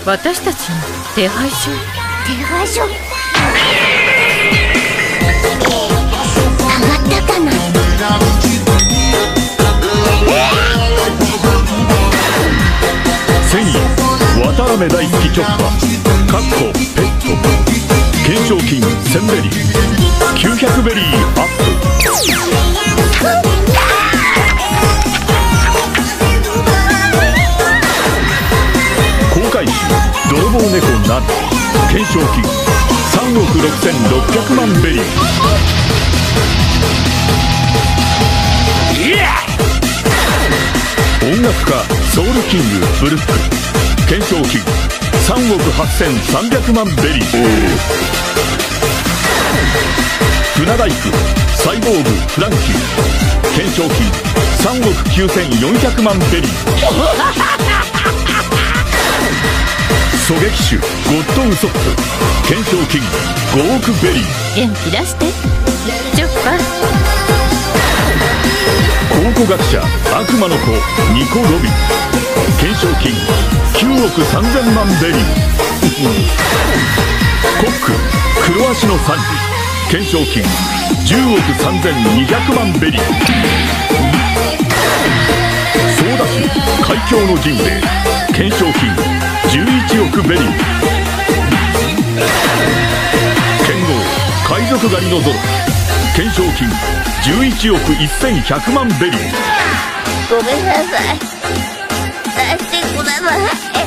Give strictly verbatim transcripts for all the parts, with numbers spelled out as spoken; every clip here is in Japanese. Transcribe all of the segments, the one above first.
私たちの手配書。 手配書。上がったかな。 繊維渡辺大好きチョッパーかっこペット懸賞金せんベリーきゅうひゃくベリーアップ。公開集泥棒猫なる懸賞金さんおくろくせんろっぴゃくまんベリー。音楽家ソウルキングブルック懸賞金さんおくはっせんさんびゃくまんベリー。船大工サイボーグフランキー懸賞金さんおくきゅうせんよんひゃくまんベリー。狙撃手ゴッドウソップ懸賞金ごおくベリー。 元気出してチョッパー。 考古学者悪魔の子ニコ・ロビン懸賞金きゅうおくさんぜんまんベリー。コック黒足のサンジ懸賞金じゅうおくさんぜんにひゃくまんベリー。ソーダ州海峡のジンベエ懸賞金じゅういちおくベリー。剣豪海賊狩りのゾロ懸賞金じゅういちおくせんひゃくまんベリー。 ごめんなさい。出してください。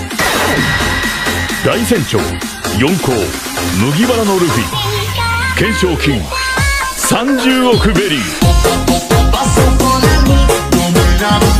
大船長四皇麦わらのルフィ懸賞金さんじゅうおくベリー。